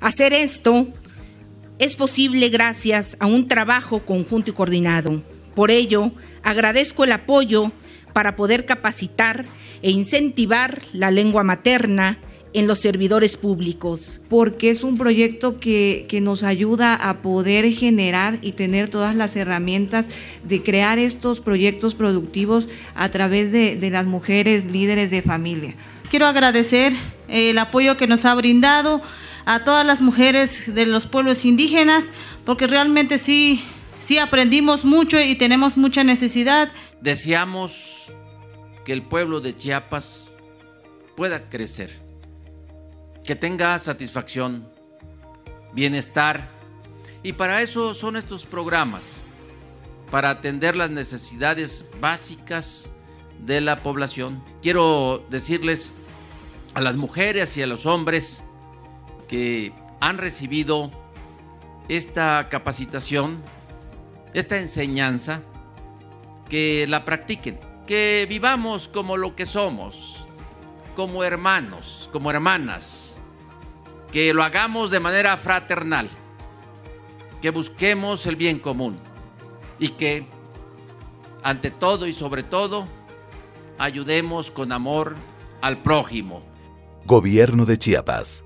Hacer esto es posible gracias a un trabajo conjunto y coordinado. Por ello, agradezco el apoyo para poder capacitar e incentivar la lengua materna en los servidores públicos. Porque es un proyecto que nos ayuda a poder generar y tener todas las herramientas de crear estos proyectos productivos a través de las mujeres líderes de familia. Quiero agradecer el apoyo que nos ha brindado a todas las mujeres de los pueblos indígenas, porque realmente sí aprendimos mucho y tenemos mucha necesidad. Deseamos que el pueblo de Chiapas pueda crecer, que tenga satisfacción, bienestar, y para eso son estos programas, para atender las necesidades básicas de la población. Quiero decirles a las mujeres y a los hombres que han recibido esta capacitación, esta enseñanza, que la practiquen, que vivamos como lo que somos, como hermanos, como hermanas, que lo hagamos de manera fraternal, que busquemos el bien común y que, ante todo y sobre todo, ayudemos con amor al prójimo. Gobierno de Chiapas.